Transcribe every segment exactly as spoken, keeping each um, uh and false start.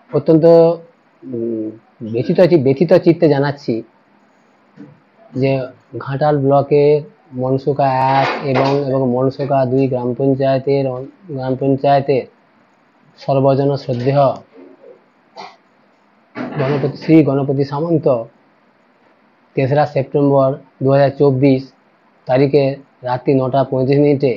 অত্যন্ত ব্যথিত ব্যথিত চিত্তে জানাচ্ছি যে ঘাটাল ব্লকের মনসুকা এক এবং এবং মনসুকা দুই গ্রাম পঞ্চায়েতের গ্রাম পঞ্চায়েতের সর্বজন শ্রদ্ধেয় গণপতি শ্রী গণপতি সামন্ত তেসরা সেপ্টেম্বর দু হাজার চব্বিশ তারিখে রাত্রি নটা পঁয়ত্রিশ মিনিটে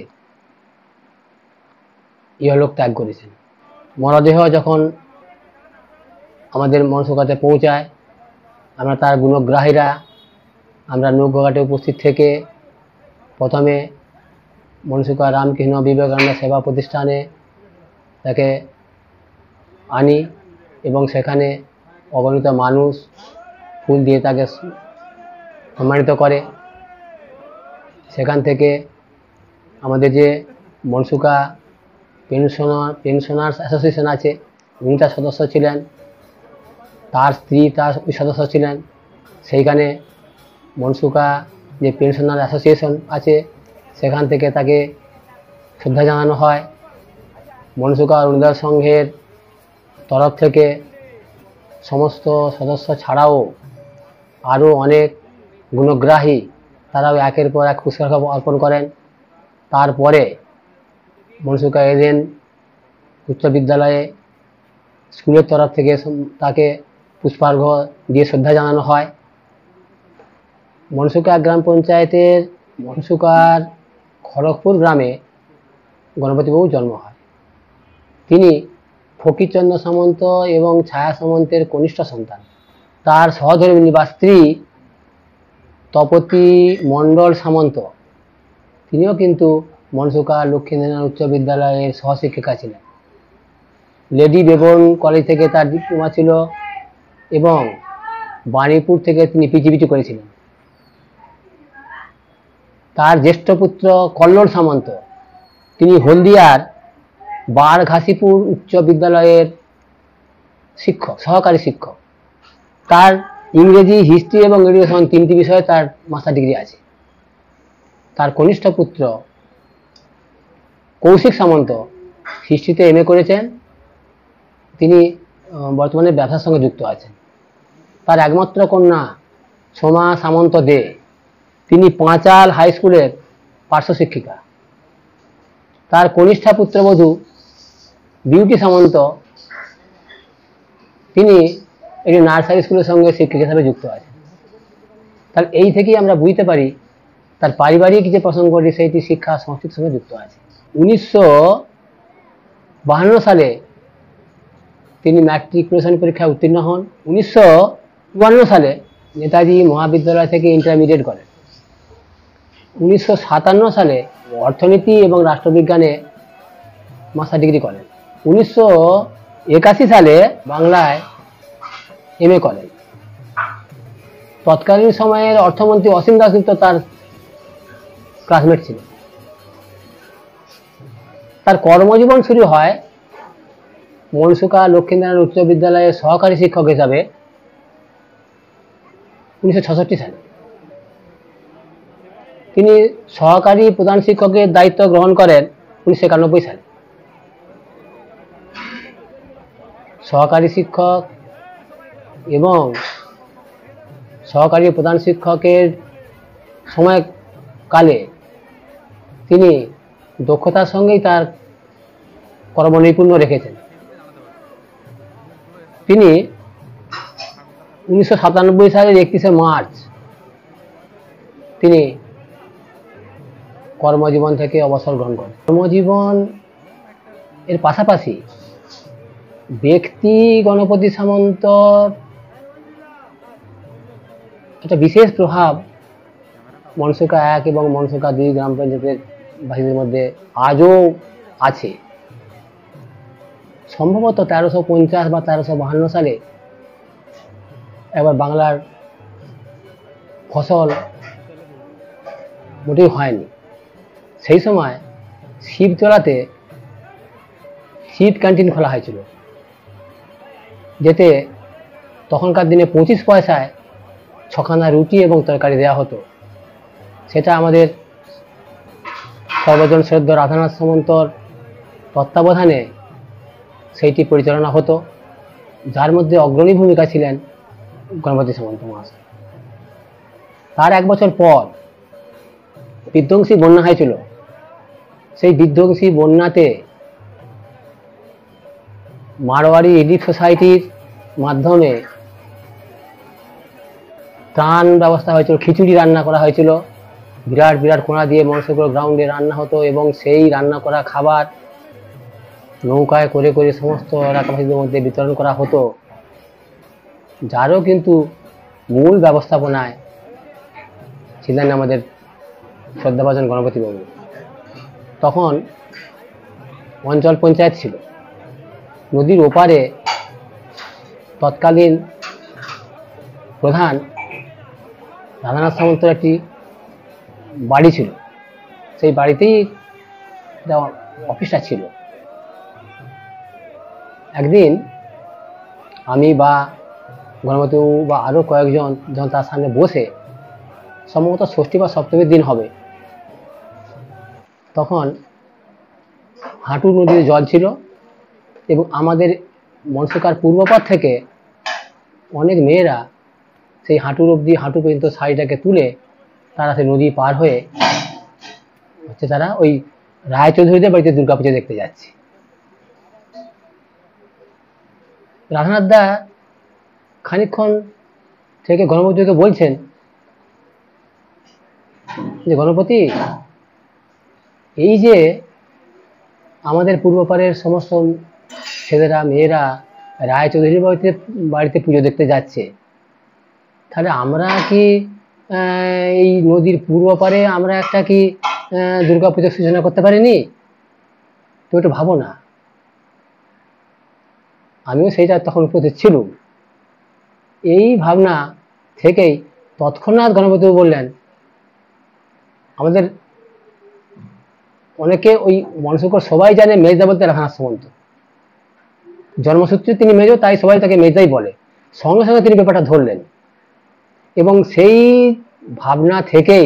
ইহলোক ত্যাগ করেছেন। মরদেহ যখন আমাদের মনসুকাতে পৌঁছায়, আমরা তার গুণগ্রাহীরা আমরা নৌকাঘাটে উপস্থিত থেকে প্রথমে মনসুকা রামকৃষ্ণ বিবেকানন্দ সেবা প্রতিষ্ঠানে তাকে আনি এবং সেখানে অগণিত মানুষ ফুল দিয়ে তাকে সম্মানিত করে। সেখান থেকে আমাদের যে মনসুকা পেনশনার পেনশনার্স অ্যাসোসিয়েশন আছে, উনি তার সদস্য ছিলেন, তার স্ত্রী তার ওই সদস্য ছিলেন। সেইখানে মনসুকা যে পেনশনার অ্যাসোসিয়েশন আছে সেখান থেকে তাকে শ্রদ্ধা জানানো হয়। মনসুকা অরুণোদয় সংঘের তরফ থেকে সমস্ত সদস্য ছাড়াও আরও অনেক গুণগ্রাহী তারাও একের পর এক পুষ্পার্ঘ্য অর্পণ করেন। তারপরে মনসুকা এলেন উচ্চ বিদ্যালয়ে, স্কুলের তরফ থেকে তাকে পুষ্পার্ঘ্য দিয়ে শ্রদ্ধা জানানো হয়। মনসুকা গ্রাম পঞ্চায়েতের মনসুকার খড়গপুর গ্রামে গণপতিবাবুর জন্ম হয়। তিনি ফকিরচন্দ্র সামন্ত এবং ছায়া সামন্তের কনিষ্ঠ সন্তান। তার সহধর্মিণী বা স্ত্রী তপতী মণ্ডল সামন্ত, তিনিও কিন্তু মনসুকা লক্ষ্মীনারায়ণ উচ্চ বিদ্যালয়ের সহশিক্ষিকা ছিলেন। লেডি বেবন কলেজ থেকে তার ডিপ্লোমা ছিল এবং বাণীপুর থেকে তিনি পিজিবিটি করেছিলেন। তার জ্যেষ্ঠ পুত্র কল্লোল সামন্ত, তিনি হলদিয়ার বারঘাসিপুর উচ্চ বিদ্যালয়ের শিক্ষক, সহকারী শিক্ষক। তার ইংরেজি, হিস্ট্রি এবং এডুকেশন তিনটি বিষয়ে তার মাস্টার ডিগ্রি আছে। তার কনিষ্ঠ পুত্র কৌশিক সামন্ত হিস্ট্রিতে এম এ করেছেন, তিনি বর্তমানে ব্যবসার সঙ্গে যুক্ত আছেন। তার একমাত্র কন্যা সোমা সামন্ত দে, তিনি পাঁচাল হাই স্কুলের পার্শ্ব শিক্ষিকা। তার কনিষ্ঠা পুত্রবধূ বিউটি সামন্ত, তিনি একটি নার্সারি স্কুলের সঙ্গে শিক্ষিকা হিসাবে যুক্ত আছেন। তাহলে এই থেকেই আমরা বুঝতে পারি তার পারিবারিক যে প্রসঙ্গটি সেইটি শিক্ষা সংস্কৃতির সঙ্গে যুক্ত আছে। উনিশশো বাহান্ন সালে তিনি ম্যাট্রিকুলেশন পরীক্ষায় উত্তীর্ণ হন। উনিশশো চুয়ান্ন সালে নেতাজি মহাবিদ্যালয় থেকে ইন্টারমিডিয়েট করেন। উনিশশো সাতান্ন সালে অর্থনীতি এবং রাষ্ট্রবিজ্ঞানে মাস্টার ডিগ্রি করেন। উনিশশো একাশি সালে বাংলায় এম এ করেন। তৎকালীন সময়ের অর্থমন্ত্রী অসীম দাশগুপ্ত তার ক্লাসমেট ছিলেন। তার কর্মজীবন শুরু হয় মনসুকা লক্ষ্মীনারায়ণ উচ্চ বিদ্যালয়ের সহকারী শিক্ষক হিসাবে উনিশশো ছষট্টি সালে। তিনি সহকারী প্রধান শিক্ষকের দায়িত্ব গ্রহণ করেন উনিশশো একানব্বই সালে। সহকারী শিক্ষক এবং সহকারী প্রধান শিক্ষকের সময়কালে তিনি দক্ষতার সঙ্গেই তার কর্মনৈপুণ্য রেখেছেন। তিনি উনিশশো সাতানব্বই সালের একত্রিশে মার্চ তিনি কর্মজীবন থেকে অবসর গ্রহণ করেন। কর্মজীবন এর পাশাপাশি ব্যক্তি গণপতি সামন্ত একটা বিশেষ প্রভাব মনসুকা এক এবং মনসুকা দুই গ্রাম পঞ্চায়েতের বাসীদের মধ্যে আজও আছে। সম্ভবত তেরোশো পঞ্চাশ বা তেরোশো বাহান্ন সালে একবার বাংলার ফসল মোটেই হয়নি। সেই সময় শিবতলাতে শীত ক্যান্টিন খোলা হয়েছিল, যেতে তখনকার দিনে পঁচিশ পয়সায় ছখানা রুটি এবং তরকারি দেওয়া হতো। সেটা আমাদের সর্বজন শ্রদ্ধ রাধানাথ সামন্তর তত্ত্বাবধানে সেইটি পরিচালনা হতো। যার মধ্যে অগ্রণী ভূমিকা ছিলেন গণপতি সামন্ত মহাশয়। তার এক বছর পর বিধ্বংসী বন্যা হয়েছিল। সেই বিধ্বংসী বন্যাতে মারোয়ারি রিলিফ সোসাইটির মাধ্যমে ত্রাণ ব্যবস্থা হয়েছিল, খিচুড়ি রান্না করা হয়েছিল, বিরাট বিরাট কোণা দিয়ে মনসুকর গ্রাউন্ডে রান্না হতো এবং সেই রান্না করা খাবার নৌকায় করে করে সমস্ত এলাকাবাসীদের মধ্যে বিতরণ করা হতো, যারও কিন্তু মূল ব্যবস্থাপনায় ছিলেন আমাদের শ্রদ্ধাভাজন গণপতিবাবু। তখন অঞ্চল পঞ্চায়েত ছিল, নদীর ওপারে তৎকালীন প্রধান রাধানাথ সামন্তর একটি বাড়ি ছিল, সেই বাড়িতেই অফিসটা ছিল। একদিন আমি বা গণপতিবাবু বা আরও কয়েকজন যখন তার সামনে বসে, সম্ভবত ষষ্ঠী বা সপ্তমীর দিন হবে, তখন হাঁটু নদীর জল ছিল এবং আমাদের মনসুকার পূর্বপার থেকে অনেক মেয়েরা সেই হাঁটুর অবধি হাঁটু পর্যন্ত শাড়িটাকে তুলে তারা সেই নদী পার হয়ে হচ্ছে তারা ওই রায়চৌধুরীদের বাড়িতে দুর্গাপুজো দেখতে যাচ্ছে। রাধানাথ দা খানিকক্ষণ থেকে গণপতিকে বলছেন যে, গণপতি, এই যে আমাদের পূর্বপাড়ের সমস্ত ছেলেরা মেয়েরা রায়চৌধুরীর বাড়িতে বাড়িতে পুজো দেখতে যাচ্ছে, তাহলে আমরা কি এই নদীর পূর্ব পারে আমরা একটা কি দুর্গা পুজোর সূচনা করতে পারিনি? তো একটু ভাবো না। আমিও সেইটা তখন উপস্থিত ছিলাম। এই ভাবনা থেকেই তৎক্ষণাৎ গণপতি বললেন, আমাদের অনেকে ওই মনসুকর সবাই জানে মেজদা বলতে রাধানাথ সামন্ত, জন্মসূত্রে তিনি মেজ, তাই সবাই তাকে মেজদাই বলে। সঙ্গে সঙ্গে তিনি ব্যাপারটা ধরলেন এবং সেই ভাবনা থেকেই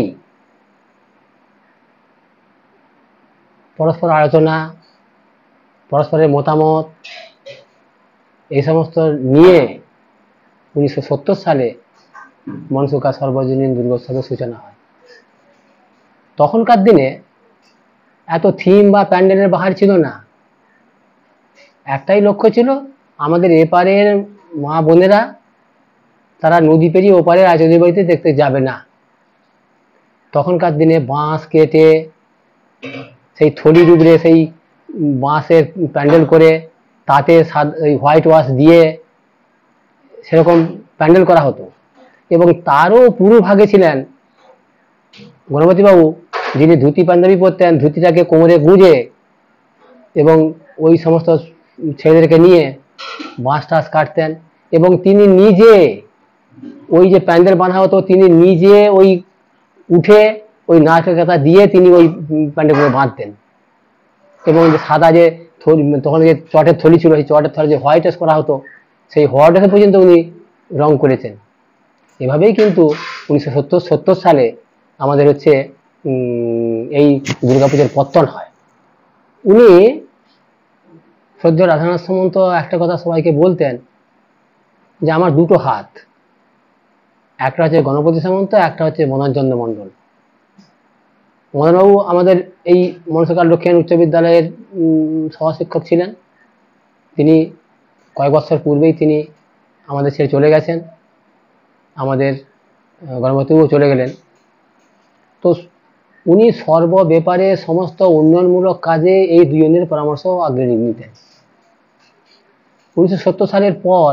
পরস্পর আলোচনা, পরস্পরের মতামত এই সমস্ত নিয়ে উনিশশো সত্তর সালে মনসুকা সর্বজনীন দুর্গোৎসবের সূচনা হয়। তখনকার দিনে এত থিম বা প্যান্ডেলের বাহার ছিল না, একটাই লক্ষ্য ছিল, আমাদের এপারের মা বোনেরা তারা নদী পেরিয়ে ওপারে রায়চৌধুরী বাড়িতে দেখতে যাবে না। তখনকার দিনে বাঁশ কেটে সেই থলির উপরে সেই বাঁশের প্যান্ডেল করে তাতে ওই হোয়াইট ওয়াশ দিয়ে সেরকম প্যান্ডেল করা হতো এবং তারও পুরো ভাগে ছিলেন গণপতিবাবু, যিনি ধুতি পাঞ্জাবি পরতেন, ধুতিটাকে কোমরে গুঁজে এবং ওই সমস্ত ছেলেদেরকে নিয়ে বাঁশ টাস কাটতেন এবং তিনি নিজে ওই যে প্যান্ডেল বাঁধা হতো তিনি নিজে ওই উঠে ওই নারকেল কাঁথা দিয়ে তিনি ওই প্যান্ডেলগুলো বাঁধতেন এবং যে সাদা যে তখন যে চটের থলি ছিল, সেই চটের থলি যে হোয়াইট ওয়াশ করা হতো, সেই হোয়াইট ওয়াশ পর্যন্ত উনি রং করেছেন। এভাবেই কিন্তু উনিশশো সত্তর সত্তর সালে আমাদের হচ্ছে এই দুর্গাপুজোর পত্তন হয়। উনি সদ্য রাধানাথ সামন্ত একটা কথা সবাইকে বলতেন যে, আমার দুটো হাত, একটা হচ্ছে গণপতি সামন্ত, একটা হচ্ছে মদনচন্দ্র মণ্ডল। মদনবাবু আমাদের এই মনসুকা লক্ষ্মী উচ্চ বিদ্যালয়ের সহশিক্ষক ছিলেন। তিনি কয়েক বছর পূর্বেই তিনি আমাদের ছেড়ে চলে গেছেন, আমাদের গণপতিবাবু চলে গেলেন। তো উনি সর্ব ব্যাপারে সমস্ত উন্নয়নমূলক কাজে এই দুজনের পরামর্শ আগ্রহী নিতেন। উনিশশো সত্তর সালের পর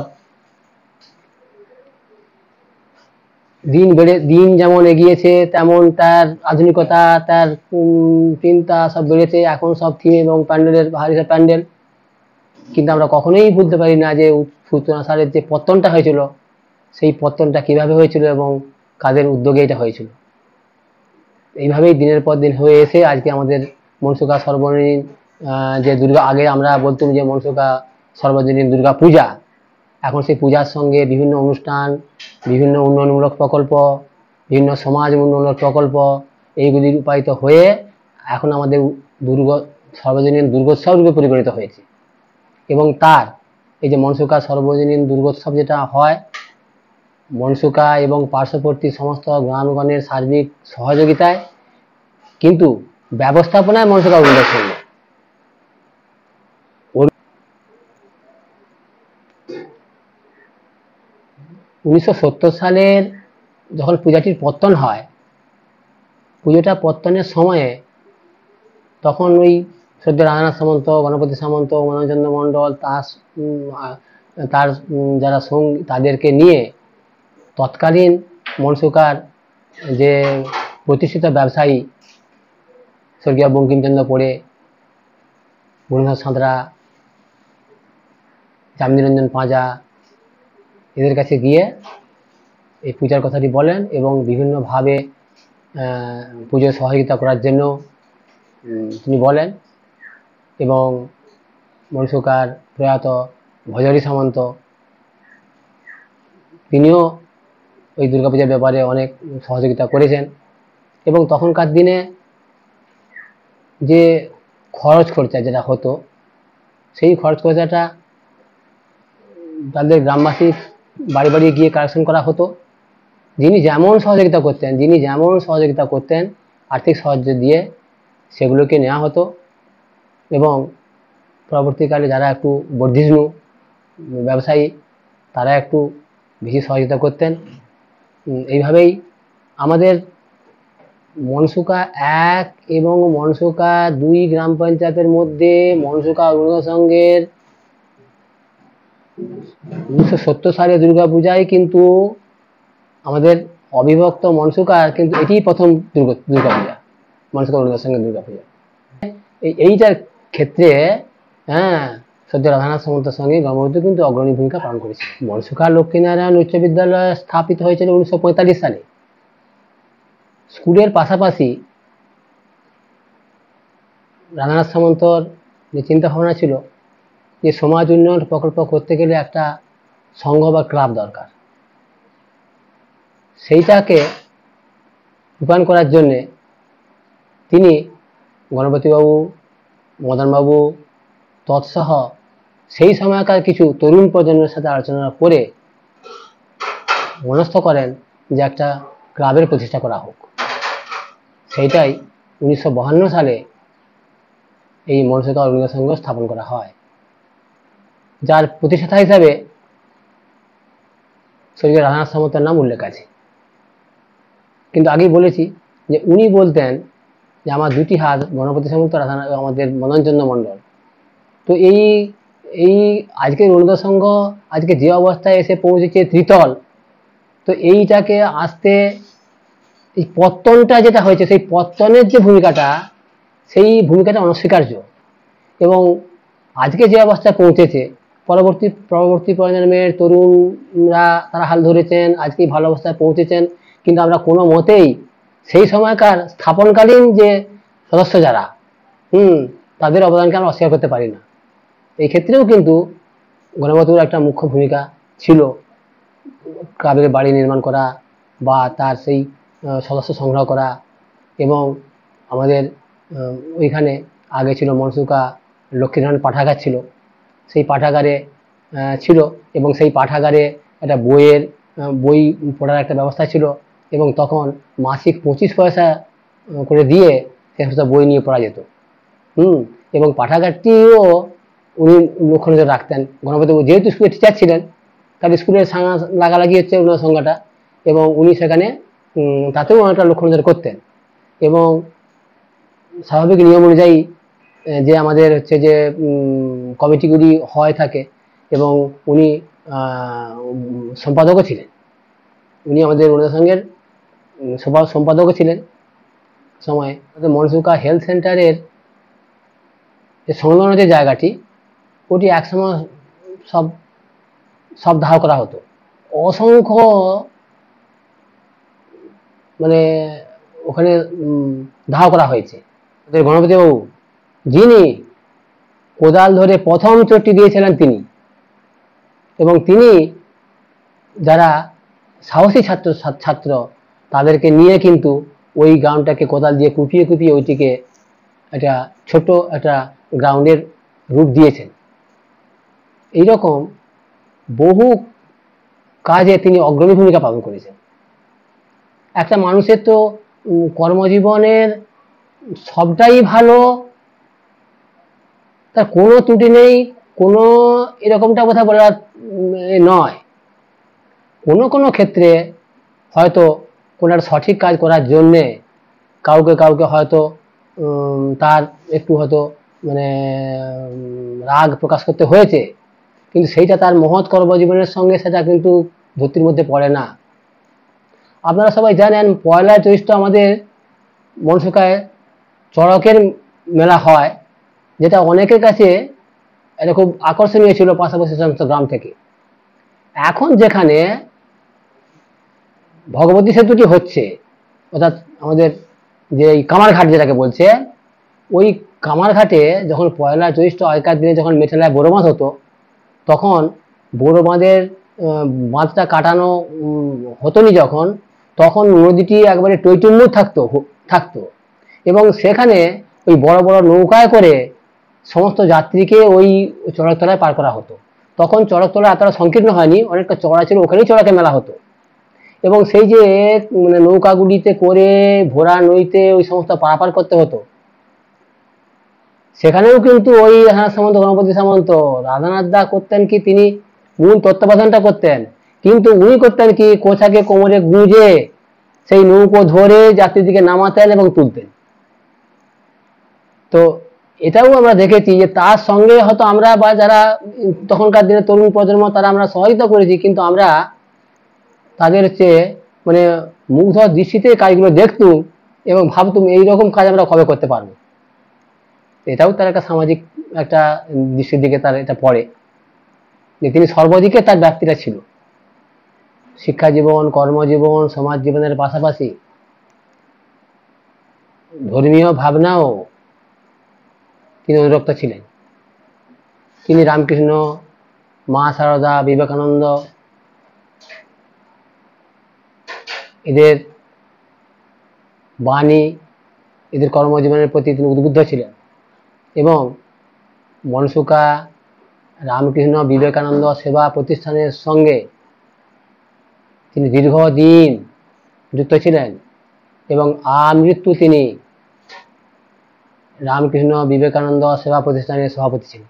দিন বেড়ে দিন যেমন এগিয়েছে তেমন তার আধুনিকতা, তার চিন্তা সব বেড়েছে। এখন সব থিম এবং প্যান্ডেলের ভারী প্যান্ডেল, কিন্তু আমরা কখনোই ভুলতে পারি না যে সূচনা সালের যে পত্তনটা হয়েছিল, সেই পত্তনটা কিভাবে হয়েছিল এবং কাদের উদ্যোগে এটা হয়েছিল। এইভাবেই দিনের পর দিন হয়ে এসে আজকে আমাদের মনসুকা সর্বজনীন যে দুর্গা, আগে আমরা বলতাম যে মনসুকা সর্বজনীন দুর্গা পূজা, এখন সেই পূজার সঙ্গে বিভিন্ন অনুষ্ঠান, বিভিন্ন উন্নয়নমূলক প্রকল্প, বিভিন্ন সমাজ উন্নয়নমূলক প্রকল্প এইগুলি রূপায়িত হয়ে এখন আমাদের দুর্গ সর্বজনীন দুর্গোৎসব রূপে পরিগণিত হয়েছে এবং তার এই যে মনসুকা সর্বজনীন দুর্গোৎসব যেটা হয়, মনসুকা এবং পার্শ্ববর্তী সমস্ত গ্রামগণের সার্বিক সহযোগিতায়, কিন্তু ব্যবস্থাপনায় মনসুকা অরুণোদয় সংঘ। উনিশশো সত্তর সালের যখন পূজাটির পত্তন হয়, পুজোটা পত্তনের সময়ে তখন ওই সদ্য রাধানাথ সামন্ত, গণপতি সামন্ত, মনোজচন্দ্র মণ্ডল, তার তার যারা সঙ্গী তাদেরকে নিয়ে তৎকালীন মনসুকার যে প্রতিষ্ঠিত ব্যবসায়ী স্বর্গীয় বঙ্কিমচন্দ্র পোড়ে, গুরুনাথ সাঁতরা, চাঁদনীরঞ্জন পাঁজা, এদের কাছে গিয়ে এই পূজার কথাটি বলেন এবং বিভিন্নভাবে পুজোয় সহযোগিতা করার জন্য তিনি বলেন। এবং মনসুকার প্রয়াত ভজহরি সামন্ত তিনিও ওই দুর্গাপূজার ব্যাপারে অনেক সহযোগিতা করেছেন। এবং তখনকার দিনে যে খরচ খরচা যেটা হতো, সেই খরচ খরচাটা তাদের গ্রামবাসী বাড়ি বাড়ি গিয়ে কালেকশন করা হতো। যিনি যেমন সহযোগিতা করতেন যিনি যেমন সহযোগিতা করতেন আর্থিক সাহায্য দিয়ে সেগুলোকে নেওয়া হতো। এবং পরবর্তীকালে যারা একটু বর্ধিষ্ণু ব্যবসায়ী তারা একটু বেশি সহযোগিতা করতেন। এইভাবেই আমাদের মনসুকা এক এবং মনসুকা দুই গ্রাম পঞ্চায়েতের মধ্যে মনসুকা অরুণোদয় সংঘের উনিশশো সত্তর সালে দুর্গা পূজায় কিন্তু আমাদের অবিভক্ত মনসুকার কিন্তু এটিই প্রথম দুর্গা দুর্গা পূজা, মনসুকা অরুণোদয় সংঘের দুর্গা পূজা। এইটার ক্ষেত্রে হ্যাঁ সদ্য রাধানাথ সামন্তের সঙ্গে গণপতি কিন্তু অগ্রণী ভূমিকা পালন করেছে। মনসুকা লক্ষ্মীনারায়ণ উচ্চ বিদ্যালয় স্থাপিত হয়েছিল উনিশশো পঁয়তাল্লিশ সালে। স্কুলের পাশাপাশি রাধানাথ সামন্তর যে চিন্তা ভাবনা ছিল যে সমাজ উন্নয়ন প্রকল্প করতে গেলে একটা সংঘ বা ক্লাব দরকার, সেইটাকে রূপায়ণ করার জন্যে তিনি গণপতিবাবু, মদনবাবু তৎসহ সেই সময়কার কিছু তরুণ প্রজন্মের সাথে আলোচনা করে মনস্থ করেন যে একটা ক্লাবের প্রতিষ্ঠা করা হোক। সেইটাই উনিশশো বাহান্ন সালে এই মনসুকা অরুণোদয় সংঘ স্থাপন করা হয়, যার প্রতিষ্ঠাতা হিসাবে স্বর্গীয় রাধানাথ সামন্তের নাম উল্লেখ আছে। কিন্তু আগেই বলেছি যে উনি বলতেন যে আমার দুটি হাত গণপতি সামন্ত, রাধানাথ আমাদের মদনচন্দ্র মণ্ডল। তো এই এই আজকের অরুণোদয় সংঘ আজকে যে অবস্থায় এসে পৌঁছেছে ত্রিতল, তো এইটাকে আসতে এই পত্তনটা যেটা হয়েছে সেই পত্তনের যে ভূমিকাটা সেই ভূমিকাটা অনস্বীকার্য। এবং আজকে যে অবস্থায় পৌঁছেছে পরবর্তী পরবর্তী প্রজন্মের তরুণরা তারা হাল ধরেছেন, আজকে ভালো অবস্থায় পৌঁছেছেন, কিন্তু আমরা কোনো মতেই সেই সময়কার স্থাপনকালীন যে সদস্য যারা হুম তাদের অবদানকে আমরা অস্বীকার করতে পারি না। এই ক্ষেত্রেও কিন্তু গণপতিবাবুর একটা মুখ্য ভূমিকা ছিল, ক্লাবের বাড়ি নির্মাণ করা বা তার সেই সদস্য সংগ্রহ করা। এবং আমাদের ওইখানে আগে ছিল মনসুকা লক্ষ্মীনারায়ণ পাঠাগার ছিল, সেই পাঠাগারে ছিল এবং সেই পাঠাগারে একটা বইয়ের বই পড়ার একটা ব্যবস্থা ছিল এবং তখন মাসিক পঁচিশ পয়সা করে দিয়ে সে সমস্ত বই নিয়ে পড়া যেত। হুম এবং পাঠাগারটিও উনি লক্ষ্য নজর রাখতেন। গণপতিবাবু যেহেতু স্কুলের টিচার ছিলেন তার স্কুলের লাগালাগি হচ্ছে অরুণোদয় সংঘটা, এবং উনি সেখানে তাতেও অনেকটা লক্ষ্য নজর করতেন। এবং স্বাভাবিক নিয়ম অনুযায়ী যে আমাদের হচ্ছে যে কমিটিগুলি হয় থাকে এবং উনি সম্পাদকও ছিলেন, উনি আমাদের অরুণোদয় সংঘের সভা সম্পাদকও ছিলেন সময়ে। মনসুকা হেলথ সেন্টারের যে সংলগ্ন যে জায়গাটি ওটি একসময় সব সব দাহ করা হতো। অসংখ্য মানে ওখানে দাহ করা হয়েছে। গণপতিবাবু যিনি কোদাল ধরে প্রথম চোটটি দিয়েছিলেন তিনি, এবং তিনি যারা সাহসী ছাত্র ছাত্র তাদেরকে নিয়ে কিন্তু ওই গ্রাউন্ডটাকে কোদাল দিয়ে কুপিয়ে কুপিয়ে ওইটিকে একটা ছোট একটা গ্রাউন্ডের রূপ দিয়েছেন। এইরকম বহু কাজে তিনি অগ্রণী ভূমিকা পালন করেছেন। একটা মানুষের তো কর্মজীবনের সবটাই ভালো, তার কোনো ত্রুটি নেই, কোনো এরকমটা কথা বলার নয়। কোনো কোনো ক্ষেত্রে হয়তো কোনো একটা সঠিক কাজ করার জন্যে কাউকে কাউকে হয়তো তার একটু হয়তো মানে রাগ প্রকাশ করতে হয়েছে, কিন্তু সেইটা তার মহৎ কর্মজীবনের সঙ্গে সেটা কিন্তু ধরতির মধ্যে পড়ে না। আপনারা সবাই জানেন পয়লা জ্যৈষ্ঠ আমাদের মনসুকায় চড়কের মেলা হয়, যেটা অনেকের কাছে এটা খুব আকর্ষণীয় ছিল পাশাপাশি সমস্ত গ্রাম থেকে। এখন যেখানে ভগবতী সেতুটি হচ্ছে, অর্থাৎ আমাদের যে কামারঘাট যেটাকে বলছে, ওই কামারঘাটে যখন পয়লা জ্যৈষ্ঠ আগেকার দিনে যখন মেঠেলায় বড় বাঁধ হতো, তখন বড় বাঁধের বাঁধটা কাটানো হতো নি যখন, তখন নদীটি একবারে টইটুম্বুর থাকতো থাকতো এবং সেখানে ওই বড় বড় নৌকায় করে সমস্ত যাত্রীকে ওই চড়কতলায় পার করা হতো। তখন চড়কতলা এতটা সংকীর্ণ হয়নি, অনেকটা চড়া ছিল, ওখানেই চড়কে মেলা হতো। এবং সেই যে মানে নৌকাগুলিতে করে ভোরা নইতে ওই সমস্ত পারাপার করতে হতো, সেখানেও কিন্তু ওই রাধানাথ সামন্ত গণপতি সামন্ত রাধানাথ দা করতেন কি, তিনি মূল তত্ত্বাবধানটা করতেন, কিন্তু উনি করতেন কি কোছাকে কোমরে গুঁজে সেই নৌকো ধরে যাত্রীদিকে নামাতেন এবং তুলতেন। তো এটাও আমরা দেখেছি যে তার সঙ্গে হয়তো আমরা বা যারা তখনকার দিনে তরুণ প্রজন্ম তারা আমরা সহায়তা করেছি, কিন্তু আমরা তাদের হচ্ছে মানে মুগ্ধ দৃষ্টিতে কাজগুলো দেখতুম এবং ভাবতুম এইরকম কাজ আমরা কবে করতে পারবো। এটাও তার একটা সামাজিক একটা দৃষ্টির দিকে তার এটা পড়ে যে তিনি সর্বদিকে তার ব্যাপ্তিটা ছিল। শিক্ষা জীবন, কর্মজীবন, সমাজ জীবনের পাশাপাশি ধর্মীয় ভাবনাও তিনি অনুরক্ত ছিলেন। তিনি রামকৃষ্ণ, মা সারদা, বিবেকানন্দ এদের বাণী, এদের কর্মজীবনের প্রতি তিনি উদ্বুদ্ধ ছিলেন এবং মনসুকা, রামকৃষ্ণ, বিবেকানন্দ সেবা প্রতিষ্ঠানের সঙ্গে তিনি দীর্ঘদিন যুক্ত ছিলেন এবং আমৃত্যু তিনি রামকৃষ্ণ বিবেকানন্দ সেবা প্রতিষ্ঠানের সভাপতি ছিলেন।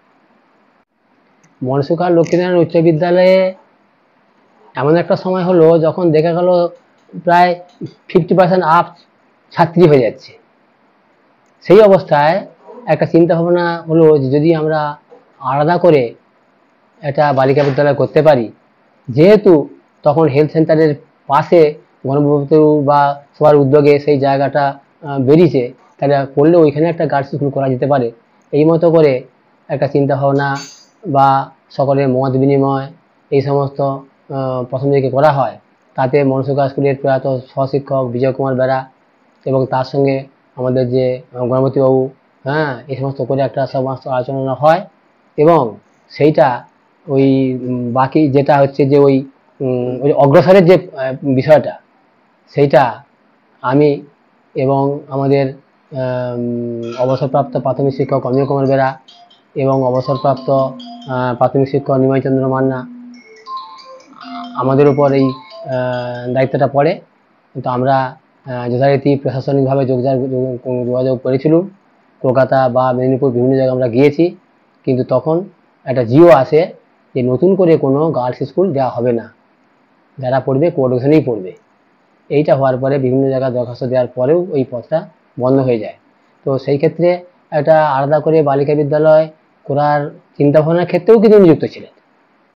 মনসুকা লক্ষ্মীনারায়ণ উচ্চ বিদ্যালয়ে এমন একটা সময় হলো যখন দেখা গেল প্রায় ফিফটি পার্সেন্ট আপ ছাত্রী হয়ে যাচ্ছে। সেই অবস্থায় একটা চিন্তা ভাবনা হলো যে যদি আমরা আলাদা করে একটা বালিকা বিদ্যালয় করতে পারি, যেহেতু তখন হেলথ সেন্টারের পাশে গণপ্রভূ বা সবার উদ্যোগে সেই জায়গাটা বেরিয়েছে, তাহলে করলে ওইখানে একটা গার্লস স্কুল করা যেতে পারে। এই মতো করে একটা চিন্তা ভাবনা বা সকলের মত বিনিময় এই সমস্ত প্রথম দিকে করা হয়। তাতে মনসুকা স্কুলের প্রয়াত সহশিক্ষক বিজয় কুমার বেরা এবং তার সঙ্গে আমাদের যে গণপতিবাবু, হ্যাঁ, এই সমস্ত করে একটা সমস্ত আলোচনা হয় এবং সেইটা ওই বাকি যেটা হচ্ছে যে ওই ওই অগ্রসরের যে বিষয়টা, সেইটা আমি এবং আমাদের অবসরপ্রাপ্ত প্রাথমিক শিক্ষক অমিয় কুমার বেরা এবং অবসরপ্রাপ্ত প্রাথমিক শিক্ষক নিমাই চন্দ্র মান্না, আমাদের উপর এই দায়িত্বটা পড়ে। কিন্তু আমরা যথারীতি প্রশাসনিকভাবে যোগাযোগ করেছিলাম, কলকাতা বা মেদিনীপুর বিভিন্ন জায়গায় আমরা গিয়েছি, কিন্তু তখন একটা জিও আসে যে নতুন করে কোনো গার্লস স্কুল দেওয়া হবে না, যারা পড়বে কোঅর্ডিনেশনেই পড়বে। এইটা হওয়ার পরে বিভিন্ন জায়গায় দরখাস্ত দেওয়ার পরেও ওই পথটা বন্ধ হয়ে যায়। তো সেই ক্ষেত্রে একটা আলাদা করে বালিকা বিদ্যালয় করার চিন্তাভাবনার ক্ষেত্রেও কিন্তু নিযুক্ত ছিলেন।